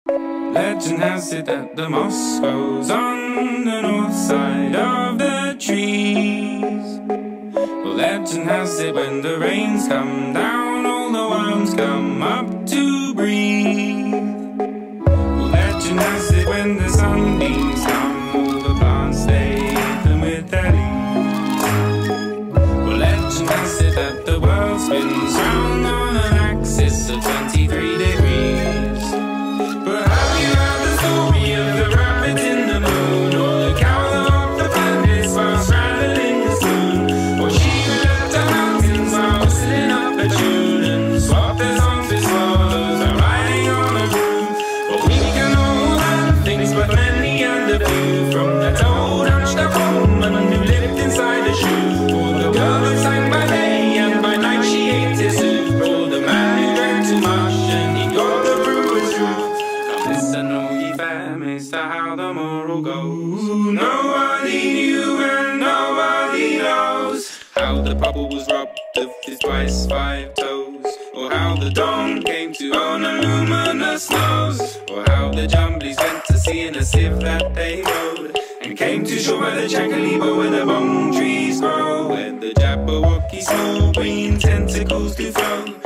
Legend has it that the moss grows on the north side of the trees. Well, legend has it when the rains come down, all the worms come up to breathe. Well, legend has it when the sunbeams come, all the plants stay open with their leaves. Well, legend has it that the world spins round on an axis of 23 degrees. But have you heard the story of the rabbit in the moon, or the cow that walked the planets while straddling the spoon, or she who left the mountains while whistling up a tune and swapped their songs with swallows while riding on a broom? Well, we can all learn things, but many and a few, from that old hunched-up woman who lived inside a shoe, or the girl that sang by day and by night she ate his soup, or the man who drank too much and he got the brewer's roof. Listen, all ye families, to how the moral goes. Nobody knew and nobody knows how the bubble was robbed of his twice 5 toes, or how the dawn came to own a luminous nose, or how the jumblies went to sea in a sieve that they rowed, and came to shore by the Chancalibo where the bone trees grow, where the Jabberwocky small green tentacles do flow.